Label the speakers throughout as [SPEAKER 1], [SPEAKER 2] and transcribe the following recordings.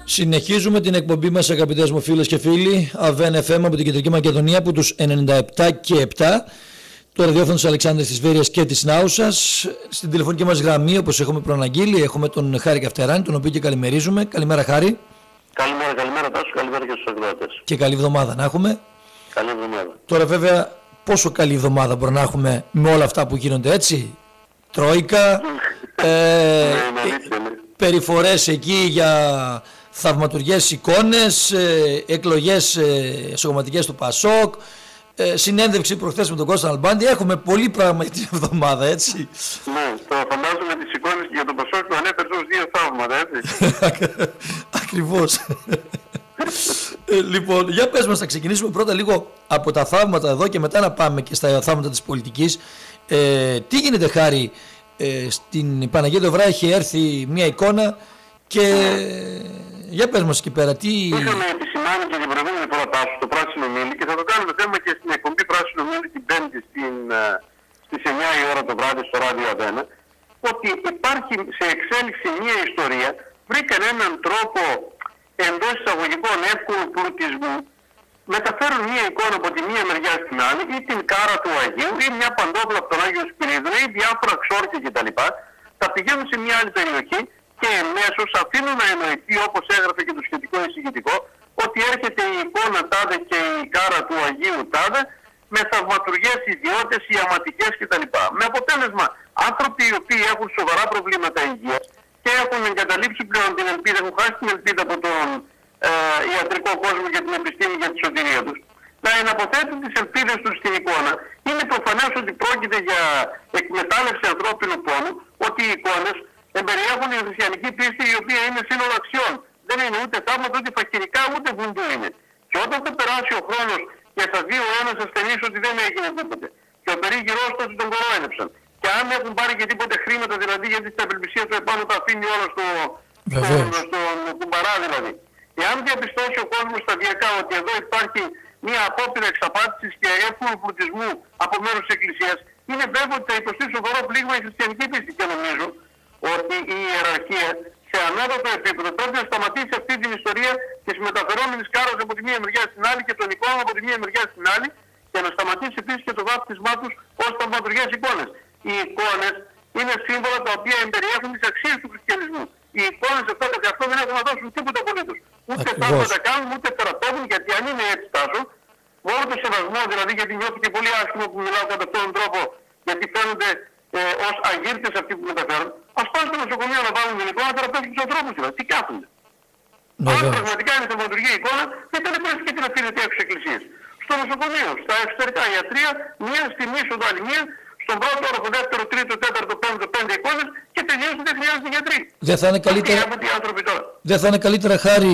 [SPEAKER 1] Συνεχίζουμε την εκπομπή μας, αγαπητές μου φίλες και φίλοι. ΑΒΕΝ FM από την Κεντρική Μακεδονία, από τους 97 και 7. Το ραδιόφωνο της Αλεξάνδρειας, της Βέρειας και της Νάουσας. Στην τηλεφωνική μας γραμμή, όπως έχουμε προαναγγείλει, έχουμε τον Χάρη Καυτεράνη, τον οποίο και καλημερίζουμε. Καλημέρα, Χάρη.
[SPEAKER 2] Καλημέρα Τάσο, καλημέρα και στους ακροατές.
[SPEAKER 1] Και καλή εβδομάδα να έχουμε.
[SPEAKER 2] Καλή εβδομάδα.
[SPEAKER 1] Τώρα, βέβαια, πόσο καλή εβδομάδα μπορεί να έχουμε με όλα αυτά που γίνονται, έτσι. Τρόικα, περιφορές εκεί για θαυματουργές εικόνες, εκλογές σωματικές του Πασόκ, συνέντευξη προχθές με τον Κώστα Αλμπάντη. Έχουμε πολύ πράγμα για την εβδομάδα, έτσι.
[SPEAKER 2] Ναι, το φαντάζομαι τις εικόνες και για τον Πασόκ το ανέφερε ως δύο θαύματα, έτσι.
[SPEAKER 1] Ακριβώς. Λοιπόν, για πες μας, θα ξεκινήσουμε πρώτα λίγο από τα θαύματα εδώ και μετά να πάμε και στα θαύματα της πολιτικής. Τι γίνεται, Χάρη, στην Παναγία Δοβρά έχει έρθει μια εικόνα και για πες μας εκεί πέρα, τι...
[SPEAKER 2] Είχαμε επισημάνει και την προηγούμενη φορά Τάσο στο Πράσινο Μήλι και θα το κάνουμε θέμα και στην εκπομπή Πράσινο Μήλι την Πέμπτη στις 9 η ώρα το βράδυ στο Ράδιο Αβένα, ότι υπάρχει σε εξέλιξη μια ιστορία, βρήκαν έναν τρόπο εντός εισαγωγικών εύκολου πλουτισμού, μεταφέρουν μια εικόνα από τη μία μεριά στην άλλη ή την κάρα του Αγίου ή μια παντόφλα από τον Άγιο Σπυρίδωνα ή διάφορα ξόρκια κτλ. Τα πηγαίνουν σε μια άλλη περιοχή και εμέσως αφήνουν να εννοηθεί, όπως έγραφε και το σχετικό εισηγητικό, ότι έρχεται η εικόνα τάδε και η κάρα του Αγίου τάδε με θαυματουργές ιδιώτες, ιαματικές κτλ. Με αποτέλεσμα άνθρωποι οι οποίοι έχουν σοβαρά προβλήματα υγείας και έχουν εγκαταλείψει πλέον την ελπίδα, έχουν χάσει την ελπίδα από τον ιατρικό κόσμο και την επιστήμη για τη σωτηρία τους, να εναποθέτουν τις ελπίδες τους στην εικόνα. Είναι προφανές ότι πρόκειται για εκμετάλλευση ανθρώπινου πόνου, ότι οι εικόνες εμπεριέχουν η χριστιανική πίστη η οποία είναι σύνολο αξιών. Δεν είναι ούτε θαύματα, ούτε φακυρικά, ούτε βουντού είναι. Και όταν θα περάσει ο χρόνος και θα δει ο ένας ασθενής ότι δεν έγινε τίποτε, και ο περίγυρός του τον κορόιδεψαν, και αν έχουν πάρει και τίποτε χρήματα, δηλαδή γιατί στην απελπισία του επάνω τα αφήνει όλα στον κουμπαρά δηλαδή. Εάν διαπιστώσει ο κόσμος σταδιακά ότι εδώ υπάρχει μια απόπειρα εξαπάτησης και εύκολου πλουτισμού από μέρους της Εκκλησίας, είναι βέβαιο ότι θα υποστεί σοβαρό πλήγμα η χριστιανική πίστη. Και νομίζω ότι η ιεραρχία σε ανώτατο επίπεδο πρέπει να σταματήσει αυτή την ιστορία της μεταφερόμενης κάρας από τη μία μεριά στην άλλη και των εικόνων από τη μία μεριά στην άλλη, και να σταματήσει επίσης και το βάπτισμά τους ως θαυματουργές εικόνες. Οι εικόνες είναι σύμβολα τα οποία εμπεριέχουν τις αξίες του χριστιανισμού. Οι εικόνες αυτά καθ' αυτό δεν έχουν να δώσουν τίποτα απολύτως. Ούτε θαύματα κάνουν, ούτε θεραπεύουν, γιατί αν είναι έτσι Τάσο, με όλο το σεβασμό δηλαδή, γιατί νιώθω και πολύ άσχημο που μιλάω κατά αυτόν τον τρόπο, γιατί φαίνονται ως αγύρτες αυτοί που μεταφέρουν, ας πάνε στο νοσοκομείο να βάλουν την εικόνα να θεραπεύσουν τους ανθρώπους δηλαδή. Τι κάθονται. Αν πραγματικά είναι θαυματουργία εικόνα, δεν θα πρέπει και την αφήνεται έξω εκκλησίες. Στο νοσοκομείο, στα εξωτερικά ιατρεία, μία στην είσοδο άλλη μία, στον πρώτο όροφο, δεύτερο, τρίτο, τέταρτο, πέμπτο, 5 εικόνες και τελειώσουν, δεν χρειάζεται γιατροί.
[SPEAKER 1] Δεν θα είναι καλύτερα, Χάρη,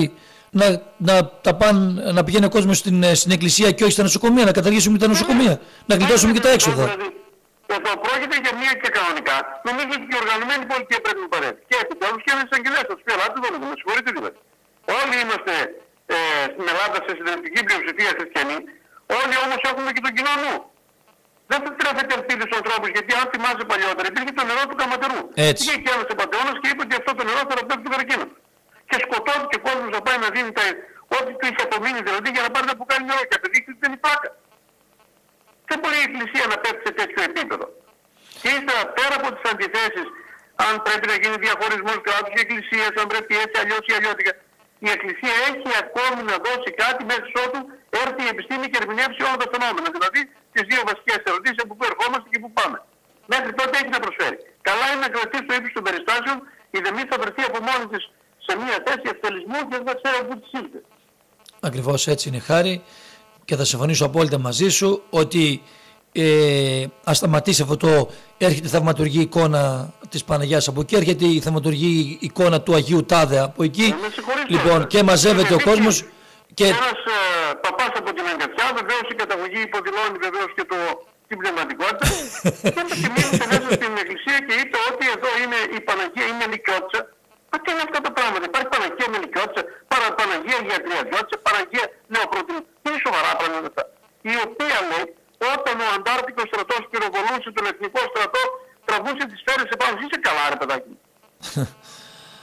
[SPEAKER 1] να πηγαίνει ο κόσμος στην εκκλησία και όχι στα νοσοκομεία, να καταργήσουμε τα νοσοκομεία, να γλιτώσουμε και τα έξοδα.
[SPEAKER 2] Εδώ πρόκειται για μία και κανονικά, νομίζω ότι και η οργανωμένη πολιτεία πρέπει να παρέμβει. Και επιτέλους και ένας εισαγγελέας θα τους πει, αλλά με συγχωρείτε δηλαδή. Όλοι είμαστε στην Ελλάδα σε συντηρητική πλειοψηφία χριστιανοί, όλοι όμως έχουμε και τον κοινό νου. Δεν θα τρέφεται ελπίδες στους ανθρώπους, γιατί αν θυμάσαι παλιότερα υπήρχε το νερό του Καματερού. Είχε και ένας επατεώνας και είπε ότι αυτό το νερό θα θεραπεύσει τον καρκίνο. Και σκοτώθηκε ο κόσμος να πάει να δίνει ό,τι του είχε απομείνει δηλαδή για να πάρει να μπουκάλι νερό και απεδείχθη ότι δεν υπάρχει. Δεν μπορεί η Εκκλησία να πέφτει σε τέτοιο επίπεδο. Και ύστερα πέρα από τις αντιθέσεις, αν πρέπει να γίνει διαχωρισμός κράτους και εκκλησίας, αν πρέπει έτσι αλλιώς ή αλλιώτικα, η Εκκλησία έχει ακόμη να δώσει κάτι μέχρι ότου έρθει η επιστήμη και ερμηνεύσει όλα τα φαινόμενα. Δηλαδή τις δύο βασικές ερωτήσεις από πού ερχόμαστε και πού πάμε. Μέχρι τότε έχει να προσφέρει. Καλά είναι να κρατήσει το ύψος των περιστάσεων, η δεμή θα βρεθεί από μόνη της σε μια θέση ευτελισμού και δεν θα ξέρω πού της ήλθε.
[SPEAKER 1] Ακριβώς έτσι είναι, Χάρη, και θα συμφωνήσω απόλυτα μαζί σου ότι ας σταματήσει αυτό το έρχεται η θαυματουργή εικόνα της Παναγιάς από εκεί, έρχεται η θαυματουργή εικόνα του Αγίου Τάδε από εκεί, λοιπόν, και μαζεύεται ο κόσμος. Και
[SPEAKER 2] ένας παπάς από την Αγκαθιά, βεβαίως η καταγωγή υποδηλώνει βεβαίως και την πνευματικότητα και μίλησε μέσα στην εκκλησία και είπε ότι εδώ είναι η Παναγία, είναι Νικιώτησα. Μα τι είναι αυτά τα πράγματα, υπάρχει Παναγία με Νικιώτησα, Παναγία για Τριαντιώτησα, Παναγία Νεοπρότην, είναι σοβαρά πράγματα αυτά. Η οποία λέει, όταν ο Αντάρτικος στρατός πυροβολούσε τον εθνικό στρατό, τραβούσε τις σφαίρες επάνω. Είσαι καλά ρε παιδάκι.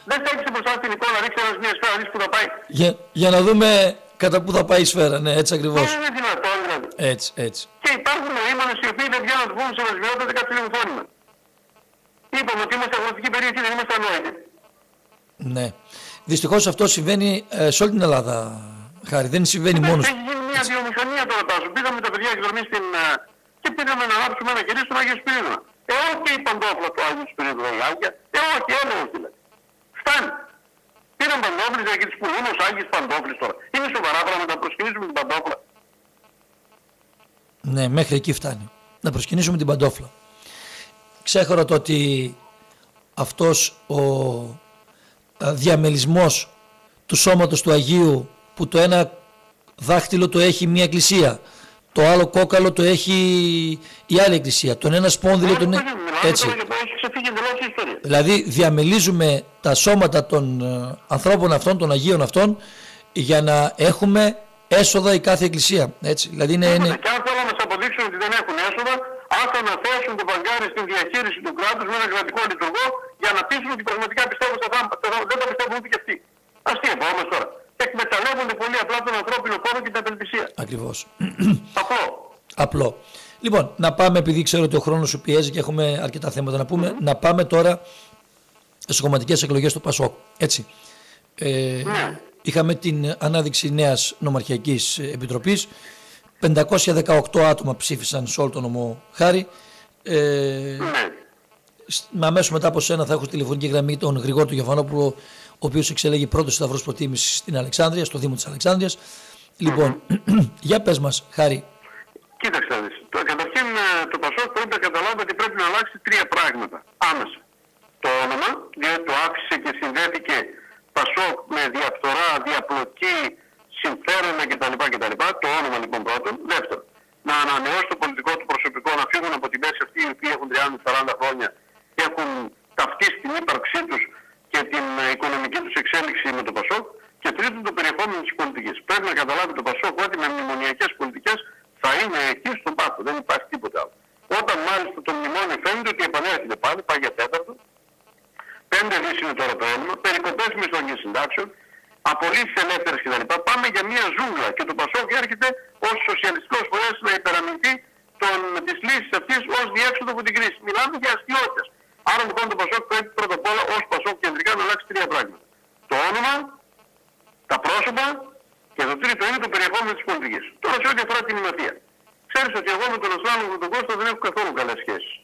[SPEAKER 2] Δεν στέκεσαι μπροστά στην εικόνα, ρίξει μια σφαίρα, ρίξει που θα πάει.
[SPEAKER 1] Για να δούμε κατά πού θα πάει η σφαίρα, ναι, έτσι ακριβώς.
[SPEAKER 2] Δεν είναι δυνατόν δηλαδή.
[SPEAKER 1] Έτσι.
[SPEAKER 2] Και υπάρχουν νοήμονες οι οποίοι δεν βγαίνουν να του πούμε σε βασιλιότητα κάτι λιμφώνημα. Είπαμε ότι είμαστε αγροτική περιοχή, δεν είμαστε ανόητοι. Ναι.
[SPEAKER 1] Δυστυχώς αυτό συμβαίνει σε όλη την Ελλάδα, Χάρη. Δεν συμβαίνει μόνο.
[SPEAKER 2] Έχει γίνει μια βιομηχανία τώρα Τάσο. Πήγαμε τα παιδιά εκδρομή και πήγαμε να ανάψουμε ένα κερί στον Άγιο Σπυρίδωνα. Όχι η παντόφλα του Άγιου Σπυρίδωνα, η Άγια. Όχι, έλεγχος δηλαδή. Φτάνει. Πήραν παντόφλες και τις πουλούν ως Άγιες παντόφλες τώρα. Είναι σοβαρά πράγματα να προσκυνήσουμε την παντόφλα.
[SPEAKER 1] Ναι, μέχρι εκεί φτάνει. Να προσκυνήσουμε την παντόφλα. Ξέχωρα το ότι αυτός ο διαμελισμός του σώματος του Αγίου, που το ένα δάχτυλο το έχει μια εκκλησία, το άλλο κόκαλο το έχει η άλλη εκκλησία, τον ένα σπόνδυλο τον έτσι. Δηλαδή διαμελίζουμε τα σώματα των ανθρώπων αυτών, των Αγίων αυτών, για να έχουμε έσοδα η κάθε εκκλησία. Έτσι. Δηλαδή
[SPEAKER 2] Και αν θέλουν να μας αποδείξουν ότι δεν έχουν έσοδα, άστα να θέσουν το μπαγκάρι στην διαχείριση του κράτους με ένα κρατικό λειτουργό για να πείσουν ότι πραγματικά πιστεύουν στα θάματα. Δεν τα πιστεύουν ούτε και αυτοί. Αστεία όμως τώρα. Και εκμεταλλεύονται πολύ απλά τον ανθρώπινο χώρο και την απελπισία.
[SPEAKER 1] Ακριβώς.
[SPEAKER 2] Απλό.
[SPEAKER 1] Λοιπόν, να πάμε, επειδή ξέρω ότι ο χρόνος σου πιέζει και έχουμε αρκετά θέματα να πούμε, να πάμε τώρα στις κομματικές εκλογές του ΠΑΣΟΚ. Έτσι. Είχαμε την ανάδειξη νέας νομαρχιακής επιτροπής. 518 άτομα ψήφισαν σε όλο τον νομό, Χάρη. Αμέσως μετά από σένα θα έχω τηλεφωνική γραμμή τον Γρηγόρη του Γεφανόπουλο, ο οποίος εξελέγει πρώτος σταυρός προτίμησης στην Αλεξάνδρεια, στο Δήμο της Αλεξάνδρειας. Λοιπόν, για πες μας, Χάρη.
[SPEAKER 2] Κοίταξε, καταρχήν το ΠΑΣΟΚ πρέπει να καταλάβει ότι πρέπει να αλλάξει τρία πράγματα άμεσα. Το όνομα, διότι το άφησε και συνδέθηκε ΠΑΣΟΚ με διαφθορά, διαπλοκή, συμφέροντα κτλ. Το όνομα λοιπόν πρώτον. Δεύτερον, να ανανεώσει το πολιτικό του προσωπικό, να φύγουν από τη μέση αυτοί οι οποίοι έχουν 30-40 χρόνια και έχουν ταυτίσει την ύπαρξή τους και την οικονομική τους εξέλιξη με το ΠΑΣΟΚ. Και τρίτον, το περιεχόμενο της πολιτικής. Πρέπει να καταλάβει το ΠΑΣΟΚ ότι με μνημονιακές πολιτικές θα είναι εκεί στον πάτο. Δεν υπάρχει τίποτα άλλο. Όταν μάλιστα το μνημόνιο φαίνεται ότι επανέρχεται πάλι, πάει για τέταρτο. 5 δις είναι τώρα το έλλειμμα, περικοπές μισθών και συντάξεων, απολύσεις ελεύθερες κτλ. Πάμε για μια ζούγκλα και το ΠΑΣΟΚ έρχεται ως σοσιαλιστικός φορέας να υπεραμεινθεί της λύσης αυτής ως διέξοδο από την κρίση. Μιλάμε για αστιότητες. Άρα λοιπόν το ΠΑΣΟΚ πρέπει πρώτα απ' όλα ως ΠΑΣΟΚ κεντρικά να αλλάξει τρία πράγματα. Το όνομα, τα πρόσωπα και το τρίτο είναι το περιεχόμενο της πολιτικής. Τώρα σε ό,τι αφορά την νοηματεία. Ξέρεις ότι εγώ με τον Ασλάνο και τον Κώστα δεν έχω καθόλου καλές σχέσεις.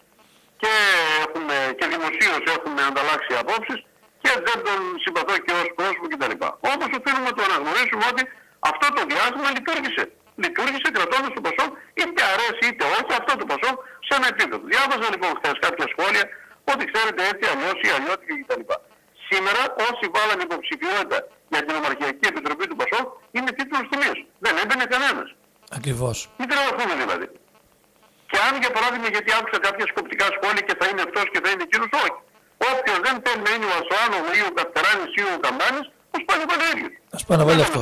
[SPEAKER 2] Και δημοσίως έχουμε ανταλλάξει απόψεις και δεν τον συμπαθώ και ως πρόσωπο κτλ. Όμως οφείλουμε να το αναγνωρίσουμε ότι αυτό το διάστημα λειτουργήσε. Λειτουργήσε κρατώντας το ΠΑΣΟΚ, είτε αρέσει είτε όχι, αυτό το ΠΑΣΟΚ σε ένα επίπεδο. Διάβαζα λοιπόν χθες κάποια σχόλια ότι ξέρετε έτσι αλλιώς ή αλλιώτικα κτλ. Σήμερα όσοι βάλανε υποψηφιότητα για την Ομαρχιακή Επιτροπή του ΠΑΣΟΚ είναι τίτλος τιμής. Δεν έμπαινε κανένας.
[SPEAKER 1] Ακριβώς.
[SPEAKER 2] Μην τραβαθούμε δηλαδή. Και αν για παράδειγμα, γιατί άκουσα κάποια σκοπτικά σχόλια και θα είναι αυτός και θα είναι εκείνος, όχι. Όποιος δεν θέλει να είναι ο Ασοάνο ή ο Καπτεράνης ή ο Καμπάνης, ας πάνε πάλι ο ίδιος.
[SPEAKER 1] Ας πάνε πάλι αυτός.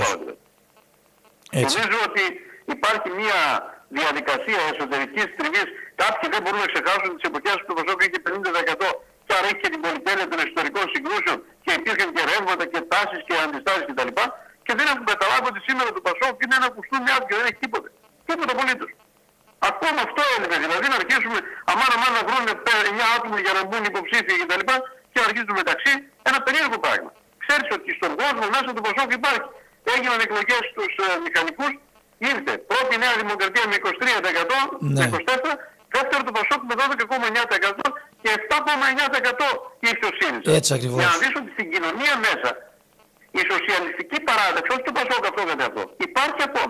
[SPEAKER 2] Νομίζω ότι υπάρχει μια διαδικασία εσωτερικής τριβής. Κάποιοι δεν μπορούν να ξεχάσουν τις εποχές που το ΠΑΣΟΚ είχε 50% και άρα είχε και την πολυτέλεια των ιστορικών συγκρούσεων και υπήρχαν και ρεύματα και τάσεις και αντιστάσεις κτλ. Και δεν έχουν καταλάβει ότι σήμερα το ΠΑΣΟΚ είναι ένα κουστούμι άδειο, δεν έχει τίποτε. Τίποτα απολύτως. Ακόμα αυτό έλεγε, δηλαδή να αρχίσουμε αμάν να βρουν 9 άτομα για να μπουν υποψήφιοι κτλ. Και να αρχίσουν μεταξύ ένα περίεργο πράγμα. Ξέρεις ότι στον κόσμο μέσα του ΠΑΣΟΚ υπάρχει. Έγιναν εκλογές στους μηχανικούς, ήρθε πρώτη Νέα Δημοκρατία με 23%, με 24%, δεύτερο το ΠΑΣΟΚ με 12,9% και 7,9% ήρθε ο ΣΥΡΙΖΑ.
[SPEAKER 1] Έτσι ακριβώς.
[SPEAKER 2] Για να δεις ότι στην κοινωνία μέσα η σοσιαλιστική παράδοξη, όχι το ΠΑΣΟΚ αυτό κατά αυτό, υπάρχει ακόμα.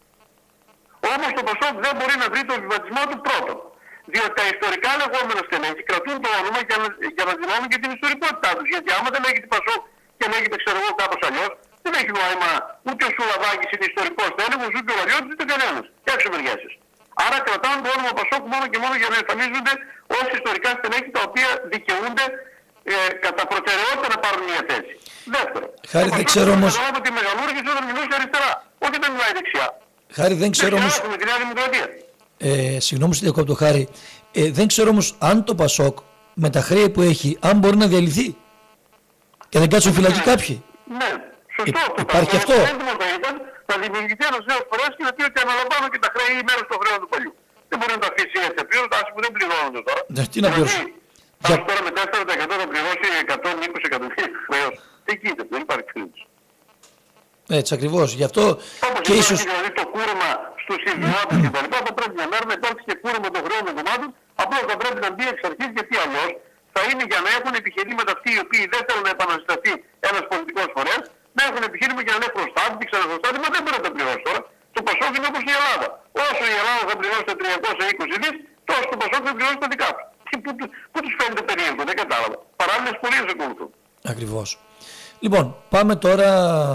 [SPEAKER 2] Όμως το ΠΑΣΟΚ δεν μπορεί να βρει τον βιβατισμό του πρώτον. Διότι τα ιστορικά λεγόμενα στελέχη κρατούν το όνομα για να δηλώνουν και την ιστορικότητά τους. Γιατί άμα δεν λέγεται ΠΑΣΟΚ και λέγεται ξέρω εγώ κάπως αλλιώς, δεν έχει νόημα ούτε ο Σουλαβάκης είναι ιστορικός τέλεχος, ούτε ο Βαριώτης, ούτε κανένας. Έξω μεριάσεις. Άρα κρατάνε το όνομα ΠΑΣΟΚ μόνο και μόνο για να εμφανίζονται ως ιστορικά στελέχη τα οποία δικαιούνται κατά προτεραιότητα να πάρουν μια θέση. Δεύτερο.
[SPEAKER 1] Χάρη, δεν ξέρω όμως.
[SPEAKER 2] Ότι μεγαλούργησε όταν μιλούσε αριστερά, όχι όταν μιλάει δεξιά.
[SPEAKER 1] Χάρη, δεν ξέρω όμως. Συγγνώμη, στην διακόπτω, Χάρη. Δεν ξέρω όμως αν το ΠΑΣΟΚ με τα χρέη που έχει, αν μπορεί να διαλυθεί. Και δεν κάτσουν φυλακοί κάποιοι.
[SPEAKER 2] Ναι, σωστό.
[SPEAKER 1] Υπάρχει αυτό.
[SPEAKER 2] Θα ήταν να δημιουργηθεί ένας νέος φορέας και να πει ότι αναλαμβάνω και τα χρέη μέρος των χρέων του παλιού. Δεν μπορεί να τα αφήσει έτσι απλήρωτα, άσχημα που δεν πληρώνονται τώρα.
[SPEAKER 1] Ναι, τι να πληρώσει.
[SPEAKER 2] Δηλαδή, τώρα με 4% θα πληρώσει 120 εκατομμύρια χρέος. Τι γίνεται, δεν υπάρχει περίπτωση.
[SPEAKER 1] Έτσι ακριβώς. Γι' αυτό
[SPEAKER 2] όπως
[SPEAKER 1] και ίσως...
[SPEAKER 2] δηλαδή το κούρεμα στους ιδιώτες και τα λοιπά, θα πρέπει μια μέρα να υπάρξει και κούρεμα των χρέων των κομμάτων, απλώς θα πρέπει να μπει εξ αρχής, γιατί αλλιώς θα είναι για να έχουν επιχειρήματα αυτοί οι οποίοι δεν θέλουν να επανασταθεί ένας πολιτικός φορέας, να έχουν επιχείρημα για να είναι χρωστάτη και ξαναχρωστάτη, μα δεν μπορεί να τα πληρώσει τώρα. Το Πασόκ είναι όπως η Ελλάδα. Όσο η Ελλάδα θα πληρώσει τα 320 δις, τόσο το Πασόκ θα πληρώσει τα δικά του. Και πού τους φαίνεται περίεργο, δεν κατάλαβα. Παράλληλες πορείες ακολουθούν.
[SPEAKER 1] Ακριβώς. Λοιπόν, πάμε τώρα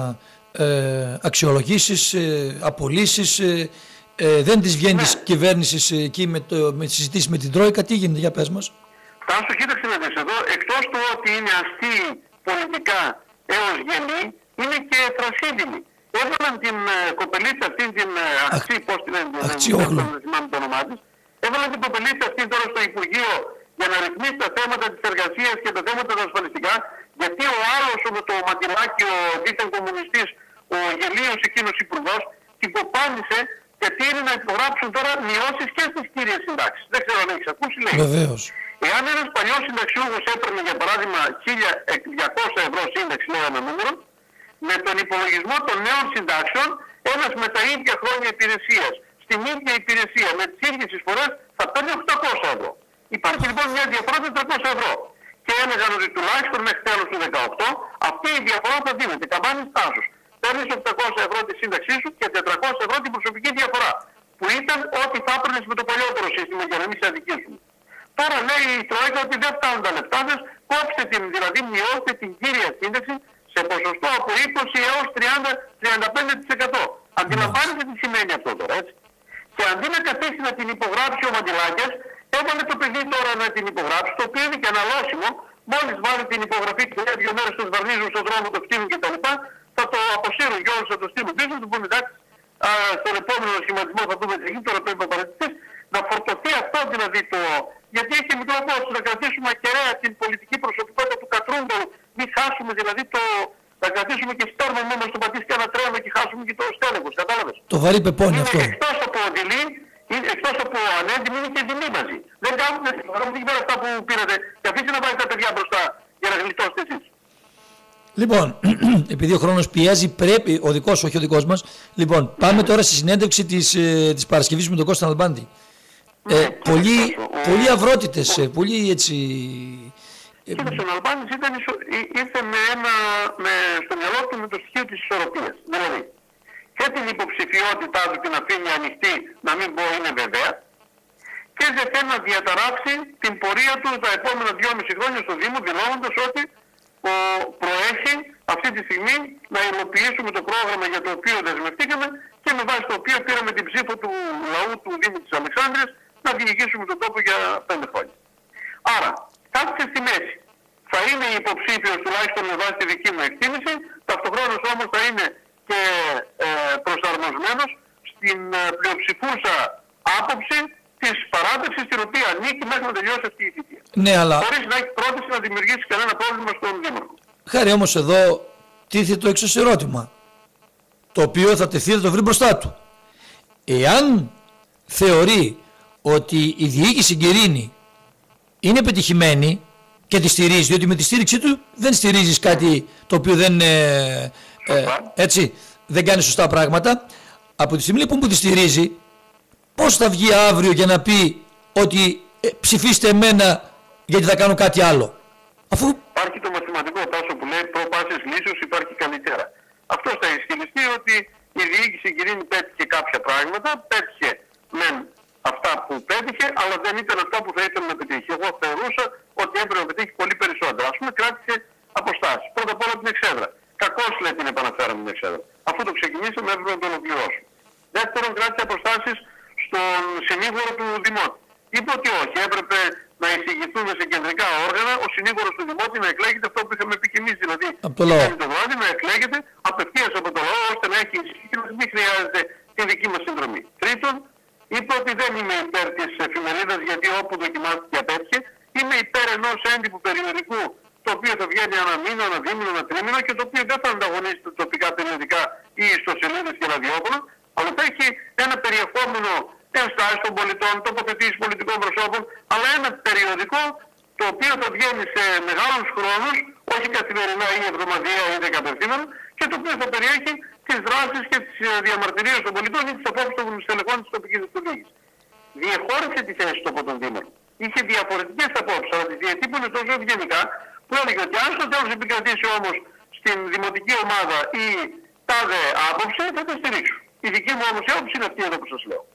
[SPEAKER 1] αξιολογήσεις, απολύσεις. Δεν της βγαίνει της κυβέρνησης εκεί με τις συζητήσεις με την Τρόικα. Τι γίνεται, για πες μας.
[SPEAKER 2] Τάσο, κοίταξε να δεις εδώ, εκτός του ότι είναι αστείοι πολιτικά έως γελοί, είναι και θρασίδηλοι. Έβαλαν την κοπελίτσα αυτή, την Αχτσί, πώς την λένε, δεν θυμάμαι το όνομά της. Έβαλαν την κοπελίτσα αυτή τώρα στο Υπουργείο για να ρυθμίσει τα θέματα της εργασίας και τα θέματα τα ασφαλιστικά, γιατί ο άλλος με το ματιλάκι, ο δίθεν κομμουνιστής, ο γελίος εκείνος υπουργός, τυποπάνησε γιατί είναι να υπογράψουν τώρα μειώσεις και στις κύριες συντάξεις. Δεν ξέρω αν έχεις ακούσει, λέει.
[SPEAKER 1] Βεβαίως.
[SPEAKER 2] Εάν ένας παλιός συνταξιούχος έπαιρνε για παράδειγμα 1.200 ευρώ σύνταξη, λέει ένα νούμερο, με τον υπολογισμό των νέων συντάξεων, ένας με τα ίδια χρόνια υπηρεσίας, στην ίδια υπηρεσία, με τις ίδιες εισφορές, θα παίρνει 800 ευρώ. Υπάρχει λοιπόν μια διαφορά 400 ευρώ. Και έλεγαν ότι τουλάχιστον μέχρι τέλος του 2018 αυτή η διαφορά θα δίνεται. Καμπάνι στάσους. Παίρνεις 800 ευρώ τη σύνταξή σου και 400 ευρώ την προσωπική διαφορά. Που ήταν ό,τι θα έπαιρνες με το παλιότερο σύστημα για να μην σε αδικήσουν. Τώρα λέει η Τρόικα ότι δεν φτάνουν τα λεφτά σας, κόψτε την, δηλαδή μειώστε την κύρια σύνταξη σε ποσοστό από 20 έως 30-35%. Αντιλαμβάνεστε τι σημαίνει αυτό τώρα, έτσι. Και αντί να καθίσει να την υπογράψει ο Μαντιλάκιας, έβαλε το παιδί τώρα να την υπογράψει, το οποίο είναι και αναλώσιμο. Μόλις βάλει την υπογραφή και 2 μέρες τους βαρνίζουν στον δρόμο, το φτύνουν κτλ. Θα το αποσύρουν και όλους θα το στείλουν πίσω, θα του πούνε εντάξει, στον επόμενο σχηματισμό θα δούμε εκεί, τώρα πρέπει να παρατηθείς, να φορτωθεί αυτό δηλαδή το... Γιατί έχει μικρό κόστος να κρατήσουμε ακεραία την πολιτική προσωπικότητα του Κατρούγκαλου, μην χάσουμε δηλαδή το... Να κρατήσουμε και στέρνο μόνο στο πατήσει και ένα τρένο και χάσουμε και το στέλεχος, κατάλαβες.
[SPEAKER 1] Το βαρύ πεπόνι αυτό.
[SPEAKER 2] Εκτός από δειλή, εκτός από ανέντιμη είναι και δειλή μαζί. Δεν κάνουν αυτά που πήρατε και αφήστε να πάει τα παιδιά μπροστά για να γλιτώσετε εσείς.
[SPEAKER 1] Λοιπόν, επειδή ο χρόνος πιέζει, πρέπει, ο δικός, όχι ο δικός μας, λοιπόν, πάμε τώρα στη συνέντευξη της Παρασκευής με τον Κώστα Ναλμπάντη. Πολύ αυρότητες, πολύ έτσι...
[SPEAKER 2] Κοίταξε, ο Ναλμπάνης ήρθε στο μυαλό του με το στοιχείο της ισορροπίας. Δηλαδή, και την υποψηφιότητά του την αφήνει ανοιχτή, να μην πω είναι βεβαία, και δεν θέλει να διαταράξει την πορεία του τα επόμενα 2,5 χρόνια στο Δήμο, δηλώνοντας ότι προέχει αυτή τη στιγμή να υλοποιήσουμε το πρόγραμμα για το οποίο δεσμευτήκαμε και με βάση το οποίο πήραμε την ψήφο του λαού του Δήμου της Αλεξάνδρειας να διοικήσουμε τον τόπο για 5 χρόνια. Άρα, κάθεται στη μέση. Θα είναι υποψήφιος τουλάχιστον με βάση τη δική μου εκτίμηση, ταυτοχρόνως όμως θα είναι και προσαρμοσμένος στην πλειοψηφούσα άποψη της παράταξης την οποία ανήκει μέχρι να τελειώσει αυτή η θητεία.
[SPEAKER 1] Ναι, αλλά...
[SPEAKER 2] Χωρίς να έχει πρόθεση να δημιουργήσει κανένα πρόβλημα στον Δήμαρχο.
[SPEAKER 1] Χάρη όμως εδώ τίθεται το εξής ερώτημα, το οποίο θα τεθεί, θα το βρει μπροστά του. Εάν θεωρεί ότι η διοίκηση Γκερίνη είναι πετυχημένη και τη στηρίζει, διότι με τη στήριξή του δεν στηρίζεις κάτι το οποίο δεν κάνει σωστά πράγματα. Από τη στιγμή που τη στηρίζει, πώς θα βγει αύριο για να πει ότι ψηφίστε εμένα γιατί θα κάνω κάτι άλλο. Αφού...
[SPEAKER 2] Υπάρχει το μαθηματικό τάσο που λέει προπάσης λύσεως υπάρχει καλύτερα. Αυτό θα ισχυριστεί ότι η διοίκηση Γκερίνη πέτυχε κάποια πράγματα, πέτυχε μεν αυτά που πέτυχε, αλλά δεν ήταν αυτά που θα ήθελε να πετύχει. Εγώ θεωρούσα ότι έπρεπε να πετύχει πολύ περισσότερα. Ας πούμε, κράτησε αποστάσεις. Πρώτα απ' όλα την εξέδρα. Κακώς λέει την επαναφέραμε την εξέδρα. Αφού το ξεκινήσαμε, έπρεπε να το ολοκληρώσουμε. Δεύτερον, κράτησε αποστάσεις στον συνήγορο του Δημότη. Είπε ότι όχι, έπρεπε να εισηγηθούμε σε κεντρικά όργανα, ο συνήγορος του Δημότη να εκλέγεται αυτό που είχαμε πει και εμείς, δηλαδή
[SPEAKER 1] το
[SPEAKER 2] βράδυ να εκλέγεται απευθείας από το λαό, ώστε να έχει ισχύ και να μην χρειάζεται τη δική μας συνδρομή. Τρίτον, είπε ότι δεν είμαι υπέρ της εφημερίδας γιατί όπου δοκιμάστηκε απέτυχε, είμαι υπέρ ενός έντυπου περιοδικού το οποίο θα βγαίνει ένα μήνα, ένα δίμηνο, κείμενο και το οποίο δεν θα ανταγωνίσει τα τοπικά περιοδικά ή ιστοσελίδες και ραδιόφωνα, αλλά θα έχει ένα περιεχόμενο ενστάσεις των πολιτών, τοποθετήσεις πολιτικών προσώπων, αλλά ένα περιοδικό το οποίο θα βγαίνει σε μεγάλους χρόνους, όχι καθημερινά ή εβδομαδιαία ή δεκαπενθήμενα, και το οποίο θα περιέχει τις δράσεις και τις διαμαρτυρίες των πολιτών ή τις απόψεις των στελεχών της τοπικής αυτοδιοίκησης. Διεχώρησε τη θέση του από τον Δήμαρχο. Είχε διαφορετικές απόψεις, αλλά τις διατύπωνε τόσο ευγενικά, που έλεγε ότι αν στο τέλος επικρατήσει όμως στην δημοτική ομάδα η τάδε άποψη, θα τα στηρίξω. Η δική μου όμως άποψη είναι αυτή εδώ που σας λέω.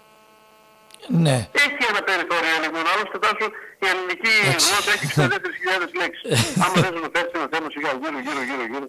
[SPEAKER 1] Ναι.
[SPEAKER 2] Έχει ένα περιθώριο ελιγμών, άλλωστε τάσο η ελληνική γλώσσα έχει 64.000 λέξεις. Άμα δεν σου θέσει ένα θέμα σιγά γύρω.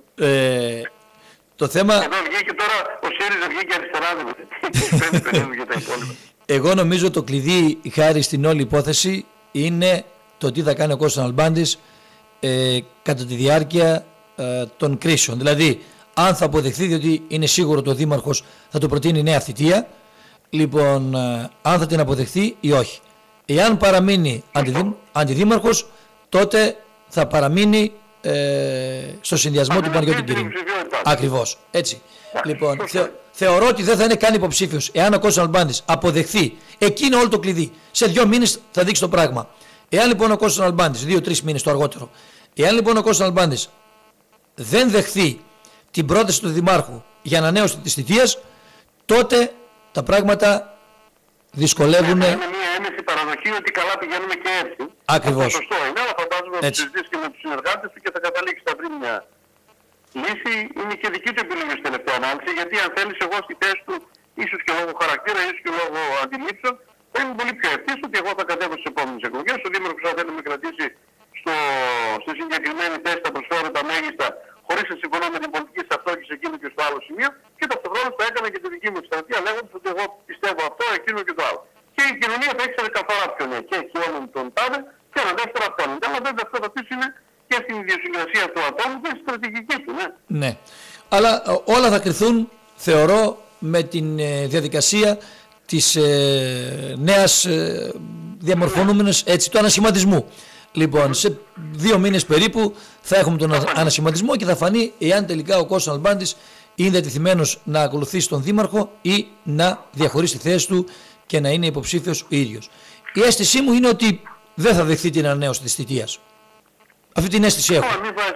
[SPEAKER 1] Το θέμα...
[SPEAKER 2] Εδώ βγήκε τώρα ο ΣΥΡΙΖΑ βγήκε αριστερά, δηλαδή. για τα υπόλοιπα.
[SPEAKER 1] Εγώ νομίζω το κλειδί, Χάρη, στην όλη υπόθεση είναι το τι θα κάνει ο Κώστας Ναλμπάντης κατά τη διάρκεια των κρίσεων. Δηλαδή, αν θα αποδεχθεί, διότι είναι σίγουρο το Δήμαρχος θα το προτείνει νέα θητεία, λοιπόν, αν θα την αποδεχθεί ή όχι. Εάν παραμείνει αντιδήμαρχος, τότε θα παραμείνει στο συνδυασμό του Παναγιώτη Κυρίου. Ακριβώς, έτσι. Λοιπόν, θεωρώ ότι δεν θα είναι καν υποψήφιος. Εάν ο Κώστας Ναλμπάντης αποδεχθεί, εκεί είναι όλο το κλειδί. Σε 2 μήνες θα δείξει το πράγμα. Εάν λοιπόν ο Κώστας Ναλμπάντης, 2-3 μήνες το αργότερο, εάν λοιπόν ο Κώστας Ναλμπάντης δεν δεχθεί την πρόταση του Δημάρχου για ανανέωση της θητείας, τότε τα πράγματα δυσκολεύουν.
[SPEAKER 2] Είναι μια έμεση παραδοχή ότι καλά πηγαίνουμε και έτσι.
[SPEAKER 1] Ακριβώς.
[SPEAKER 2] Αυτό σωστό είναι, αλλά φαντάζομαι ότι συζητήσει και με τους συνεργάτες του και θα καταλήξει θα βρει μια λύση. Είναι και δική του επιλογή στην τελευταία ανάλυση, γιατί αν θέλεις εγώ στη θέση του, ίσως και λόγω χαρακτήρα, ίσως και λόγω αντιλήψεων, θα είμαι πολύ πιο ευθύς ότι εγώ θα κατέβω στις επόμενες εκλογές. Ο Δήμαρχος θα θέλει να με κρατήσει στη συγκεκριμένη θέση, θα προσφέρω τα μέγιστα, χωρίς να συμφωνώ με την πολιτική ταυτότητα σε εκείνο και στο άλλο σημείο, και ταυτόχρονα θα έκανα και τη δική μου εκστρατεία λέγοντας ότι εγώ πιστεύω αυτό, εκείνο και το άλλο. Και η κοινωνία θα ήξερε καθαρά ποιον είναι, και εκείνον τον τάδε, και ένα δεύτερο αυτόν. Αλλά βέβαια αυτό θα πείσει είναι και στην ιδιοσυγκρασία του ατόμου και στη στρατηγική του.
[SPEAKER 1] Ναι. Αλλά όλα θα κρυθούν, θεωρώ, με την διαδικασία της νέας διαμορφωνούμενης, έτσι, του ανασχηματισμού. Λοιπόν, σε 2 μήνες περίπου θα έχουμε τον ανασχηματισμό και θα φανεί εάν τελικά ο Κώστας Ναλμπάντης είναι διατεθειμένος να ακολουθήσει τον Δήμαρχο ή να διαχωρίσει τη θέση του και να είναι υποψήφιος ο ίδιος. Η αίσθησή μου είναι ότι δεν θα δεχθεί την ανανέωση της θητείας. Αυτή την αίσθηση έχω.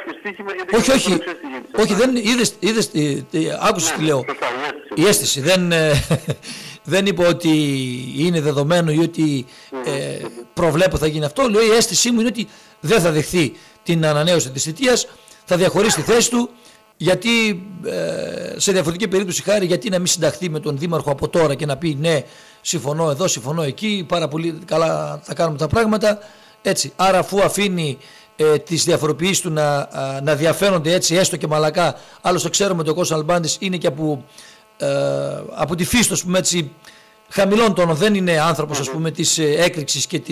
[SPEAKER 1] Όχι, δεν είδες, άκουσες τι λέω. Η αίσθηση, δεν είπα ότι είναι δεδομένο ή ότι προβλέπω θα γίνει αυτό. Λέω η αίσθησή μου είναι ότι δεν θα δεχθεί την ανανέωση της θητείας, θα διαχωρίσει τη θέση του, γιατί σε διαφορετική περίπτωση, Χάρη, γιατί να μην συνταχθεί με τον Δήμαρχο από τώρα και να πει ναι, συμφωνώ εδώ, συμφωνώ εκεί, πάρα πολύ καλά θα κάνουμε τα πράγματα. Έτσι. Άρα αφού αφήνει τις διαφοροποιήσεις του να διαφαίνονται έτσι έστω και μαλακά, άλλωστε ξέρουμε ότι ο Κώστας Ναλμπάντης είναι και από τη φύση του, ας πούμε, έτσι, χαμηλών τόνων, δεν είναι άνθρωπος, ας πούμε, της έκρηξης και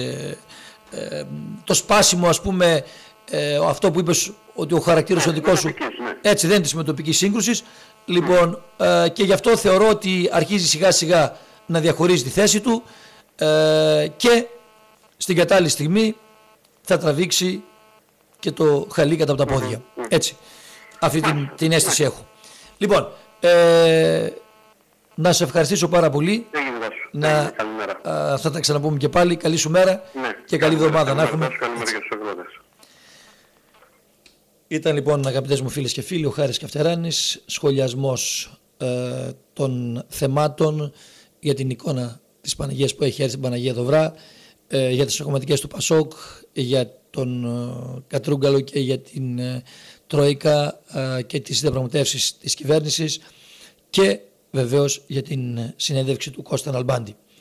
[SPEAKER 1] το σπάσιμο, ας πούμε, αυτό που είπες ότι ο χαρακτήρας ο δικός σου, έτσι, δεν είναι της μετοπικής σύγκρουσης. Λοιπόν, και γι' αυτό θεωρώ ότι αρχίζει σιγά σιγά να διαχωρίζει τη θέση του και στην κατάλληλη στιγμή θα τραβήξει και το χαλί κατά από τα πόδια. Έτσι, αυτή την αίσθηση έχω. Λοιπόν, να σε ευχαριστήσω πάρα πολύ. Θα τα ξαναπούμε και πάλι. Καλή σου μέρα και καλή εβδομάδα να έχουμε. Ήταν λοιπόν, αγαπητές μου φίλες και φίλοι, ο Χάρης Καυτεράνης, σχολιασμός των θεμάτων για την εικόνα της Παναγίας που έχει έρθει στην Παναγία Δοβρά, για τις κομματικές του Πασόκ, για τον Κατρούγκαλο και για την Τρόικα και τις διαπραγματεύσεις της κυβέρνησης και βεβαίως για την συνέντευξη του Κώστα Ναλμπάντη.